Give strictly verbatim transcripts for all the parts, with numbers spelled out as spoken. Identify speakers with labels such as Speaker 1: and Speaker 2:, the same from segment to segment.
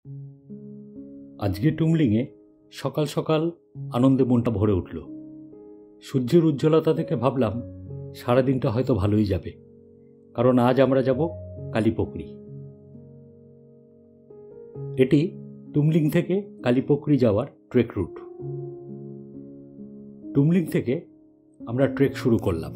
Speaker 1: আজকে টুমলিংয়ে সকাল সকাল আনন্দে মনটা ভরে উঠল। সূর্যের উজ্জ্বলতা থেকে ভাবলাম সারাদিনটা হয়তো ভালোই যাবে, কারণ আজ আমরা যাব কালীপকরি। এটি টুমলিং থেকে কালীপকরি যাওয়ার ট্রেক রুট। টুমলিং থেকে আমরা ট্রেক শুরু করলাম।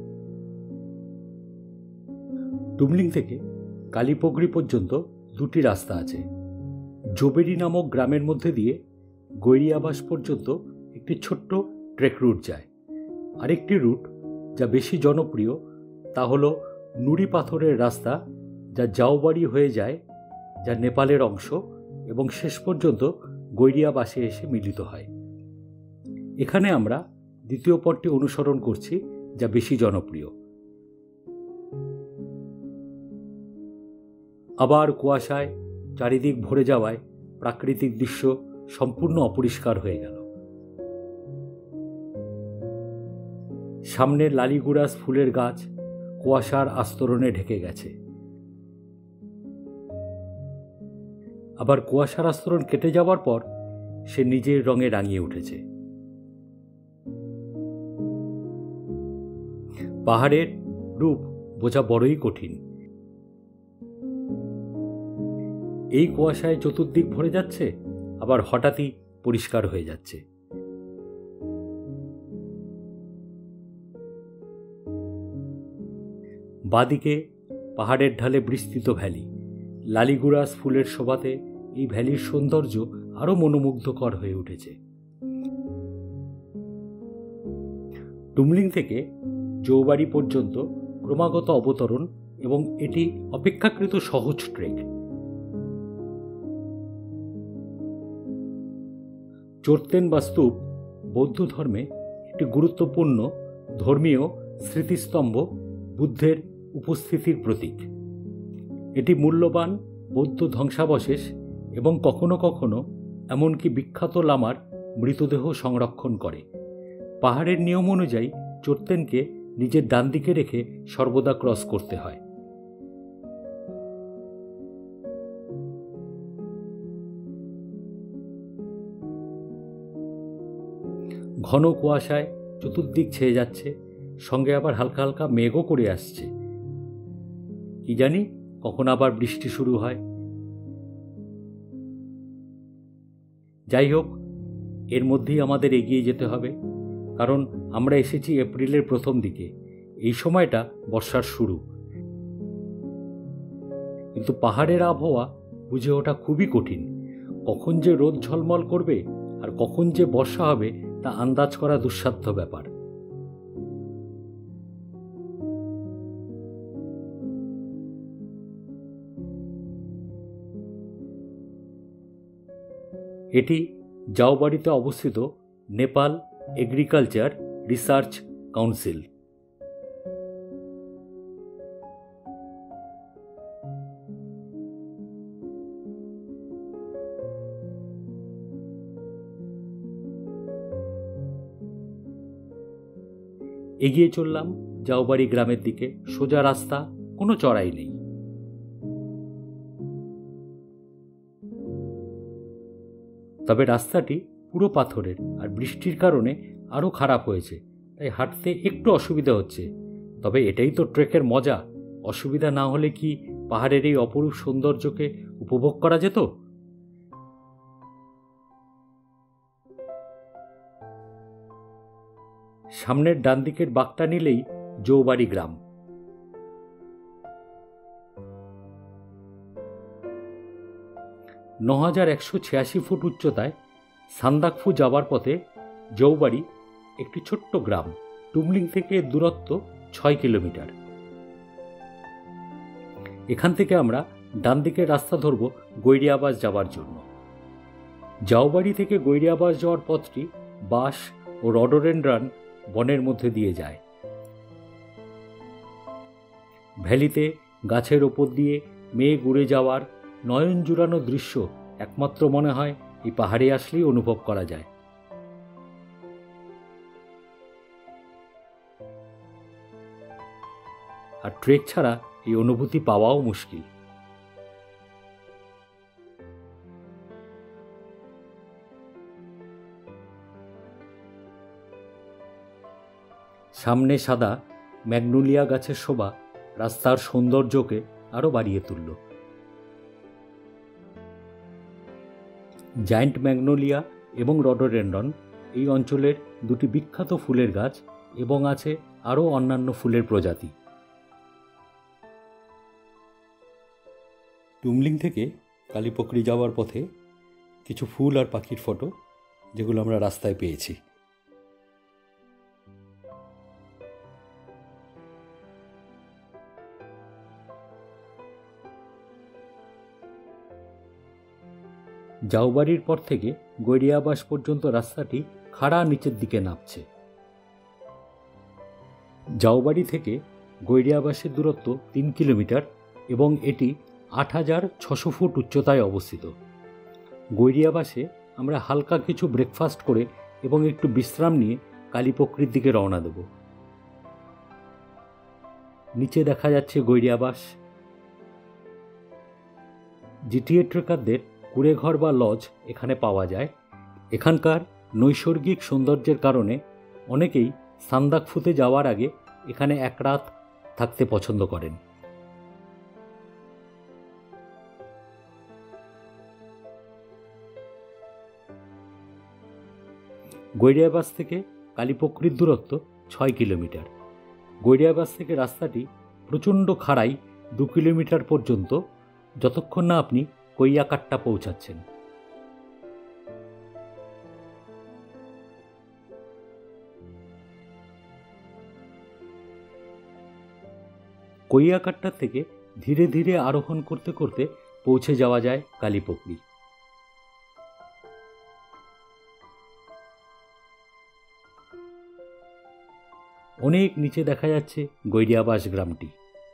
Speaker 1: টুমলিং থেকে কালীপকরি পর্যন্ত দুটি রাস্তা আছে। জোবেরি নামক গ্রামের মধ্যে দিয়ে গৈরিয়াবাস পর্যন্ত একটি ছোট্ট ট্রেক রুট যায়। আরেকটি রুট যা বেশি জনপ্রিয় তা হলো নুড়ি পাথরের রাস্তা, যা জাওবাড়ি হয়ে যায়, যা নেপালের অংশ এবং শেষ পর্যন্ত গৈরিয়াবাসে এসে মিলিত হয়। এখানে আমরা দ্বিতীয় পথটি অনুসরণ করছি, যা বেশি জনপ্রিয়। আবার কুয়াশায় চারিদিক ভরে যাওয়ায় প্রাকৃতিক দৃশ্য সম্পূর্ণ অপরিষ্কার হয়ে গেল। সামনের লালিগুড়াস ফুলের গাছ কুয়াশার আস্তরণে ঢেকে গেছে। আবার কুয়াশার আস্তরণ কেটে যাওয়ার পর সে নিজের রঙে রাঙিয়ে উঠেছে। পাহাড়ের রূপ বোঝা বড়ই কঠিন। এই কুয়াশায় চতুর্দিক ভরে যাচ্ছে, আবার হঠাৎই পরিষ্কার হয়ে যাচ্ছে। বাদিকে পাহাড়ের ঢালে বিস্তৃত ভ্যালি। লালিগুড়াস ফুলের শোভাতে এই ভ্যালির সৌন্দর্য আরো মনোমুগ্ধকর হয়ে উঠেছে। টুমলিং থেকে জৌবাড়ি পর্যন্ত ক্রমাগত অবতরণ এবং এটি অপেক্ষাকৃত সহজ ট্রেক। চোরতেন বা স্তূপ বৌদ্ধ ধর্মে একটি গুরুত্বপূর্ণ ধর্মীয় স্মৃতিস্তম্ভ, বুদ্ধের উপস্থিতির প্রতীক। এটি মূল্যবান বৌদ্ধ ধ্বংসাবশেষ এবং কখনো কখনো এমনকি বিখ্যাত লামার মৃতদেহ সংরক্ষণ করে। পাহাড়ের নিয়ম অনুযায়ী চোরতেনকে নিজের ডান দিকে রেখে সর্বদা ক্রস করতে হয়। ঘন কুয়াশায় চতুর্দিক ছেয়ে যাচ্ছে, সঙ্গে আবার হালকা হালকা মেঘও করে আসছে। কি জানি কখন আবার বৃষ্টি শুরু হয়। যাই হোক, এর মধ্যেই আমাদের এগিয়ে যেতে হবে, কারণ আমরা এসেছি এপ্রিলের প্রথম দিকে। এই সময়টা বর্ষার শুরু, কিন্তু পাহাড়ের আবহাওয়া বুঝে ওঠা খুবই কঠিন। কখন যে রোদ ঝলমল করবে আর কখন যে বর্ষা হবে তা আন্দাজ করা দুঃসাধ্য ব্যাপার। এটি জাওবাড়িতে অবস্থিত নেপাল এগ্রিকালচার রিসার্চ কাউন্সিল। এগিয়ে চললাম জাওবাড়ি গ্রামের দিকে। সোজা রাস্তা, কোনো চড়াই নেই। তবে রাস্তাটি পুরো পাথরের আর বৃষ্টির কারণে আরো খারাপ হয়েছে, তাই হাঁটতে একটু অসুবিধা হচ্ছে। তবে এটাই তো ট্রেকের মজা। অসুবিধা না হলে কি পাহাড়ের এই অপরূপ সৌন্দর্যকে উপভোগ করা যেত? সামনের ডান দিকের বাঁকটা নিলেই জৌবাড়ি গ্রাম। ন হাজার একশো ছিয়াশি ফুট উচ্চতায় সান্দাকফু যাওয়ার পথে জৌবাড়ি একটি ছোট্ট গ্রাম। টুমলিং থেকে দূরত্ব ছয় কিলোমিটার। এখান থেকে আমরা ডান দিকের রাস্তা ধরব গৈরিয়াবাস যাওয়ার জন্য। জাওবাড়ি থেকে গৈরিয়াবাস যাওয়ার পথটি বাঁশ ও রডোডেনড্রন বনের মধ্যে দিয়ে যায়। ভ্যালিতে গাছের ওপর দিয়ে মেঘ উড়ে যাওয়ার নয়ন জুড়ানো দৃশ্য একমাত্র মনে হয় এই পাহাড়ে আসলেই অনুভব করা যায়। আর ট্রেক ছাড়া এই অনুভূতি পাওয়াও মুশকিল। সামনে সাদা ম্যাগনোলিয়া গাছের শোভা রাস্তার সৌন্দর্যকে আরও বাড়িয়ে তুলল। জায়ান্ট ম্যাগনোলিয়া এবং রডোডেন্ড্রন এই অঞ্চলের দুটি বিখ্যাত ফুলের গাছ এবং আছে আরও অন্যান্য ফুলের প্রজাতি। টুমলিং থেকে কালীপকরি যাওয়ার পথে কিছু ফুল আর পাখির ফটো যেগুলো আমরা রাস্তায় পেয়েছি। জাউবাড়ির পর থেকে গৈরিয়াবাস পর্যন্ত রাস্তাটি খাড়া নিচের দিকে নামছে। জাউবাড়ি থেকে গৈরিয়াবাসের দূরত্ব তিন কিলোমিটার এবং এটি আট হাজার ছশো ফুট উচ্চতায় অবস্থিত। গৈরিয়াবাসে আমরা হালকা কিছু ব্রেকফাস্ট করে এবং একটু বিশ্রাম নিয়ে কালীপকরির দিকে রওনা দেব। নিচে দেখা যাচ্ছে গৈরিয়াবাস। জিটিএ ট্রেকারদের কুড়েঘর বা লজ এখানে পাওয়া যায়। এখানকার নৈসর্গিক সৌন্দর্যের কারণে অনেকেই সান্দাকফুতে যাওয়ার আগে এখানে এক রাত থাকতে পছন্দ করেন। গৈরিয়াবাস থেকে কালীপকরির দূরত্ব ছয় কিলোমিটার। গৈরিয়াবাস থেকে রাস্তাটি প্রচণ্ড খাড়াই দু কিলোমিটার পর্যন্ত, যতক্ষণ না আপনি কৈয়াকাট্টা পৌঁছাচ্ছেন। কৈয়াকাট্টা থেকে ধীরে ধীরে আরোহণ করতে করতে পৌঁছে যাওয়া যায় কালীপকরি। অনেক নিচে দেখা যাচ্ছে গৈরিয়াবাস গ্রামটি।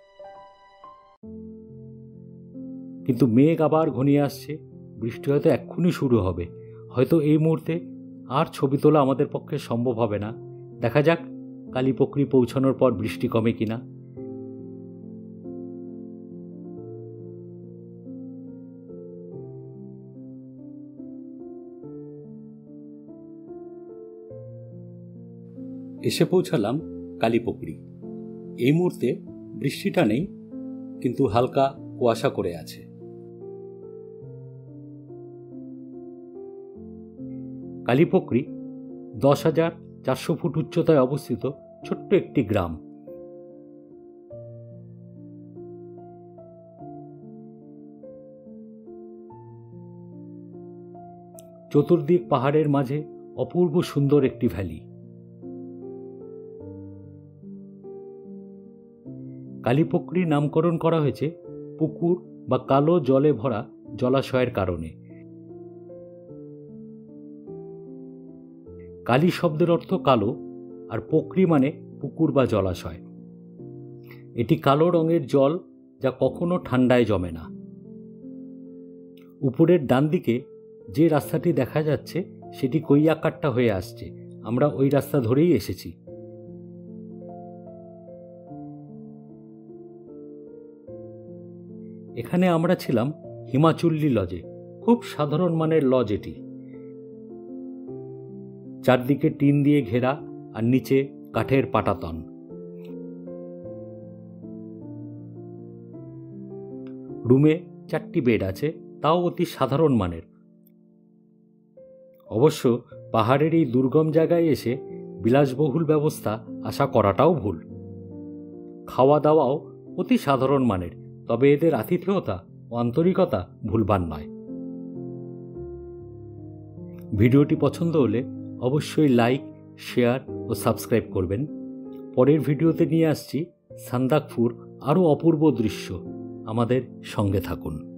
Speaker 1: কিন্তু মেঘ আবার ঘনিয়ে আসছে, বৃষ্টি হয়তো এক্ষুনি শুরু হবে। হয়তো এই মুহূর্তে আর ছবি তোলা আমাদের পক্ষে সম্ভব হবে না। দেখা যাক কালীপকরি পৌঁছানোর পর বৃষ্টি কমে কিনা। এসে পৌঁছালাম কালীপকরি। এই মুহূর্তে বৃষ্টিটা নেই, কিন্তু হালকা কুয়াশা করে আছে। কালীপকরি দশ হাজার চারশো ফুট উচ্চতায় অবস্থিত ছোট্ট একটি গ্রাম। চতুর্দিক পাহাড়ের মাঝে অপূর্ব সুন্দর একটি ভ্যালি। কালীপকরি নামকরণ করা হয়েছে পুকুর বা কালো জলে ভরা জলাশয়ের কারণে। কালী শব্দের অর্থ কালো, আর পকরি মানে পুকুর বা জলাশয়। এটি কালো রঙের জল যা কখনো ঠান্ডায় জমে না। উপরের ডান দিকে যে রাস্তাটি দেখা যাচ্ছে সেটি কৈয়াকাট্টা হয়ে আসছে। আমরা ওই রাস্তা ধরেই এসেছি। এখানে আমরা ছিলাম হিমাচুল্লি লজে। খুব সাধারণ মানের লজ এটি। চারদিকে টিন দিয়ে ঘেরা আর নিচে কাঠের পাটাতন। রুমে চারটি বেড আছে, তাও অতি সাধারণ মানের। অবশ্য পাহাড়ের এই দুর্গম জায়গায় এসে বিলাসবহুল ব্যবস্থা আশা করাটাও ভুল। খাওয়া দাওয়াও অতি সাধারণ মানের, তবে এদের আতিথেয়তা ও আন্তরিকতা ভুলবার নয়। ভিডিওটি পছন্দ হলে অবশ্যই লাইক, শেয়ার ও সাবস্ক্রাইব করবেন। পরের ভিডিওতে নিয়ে আসছি সান্দাকফুর আরও অপূর্ব দৃশ্য। আমাদের সঙ্গে থাকুন।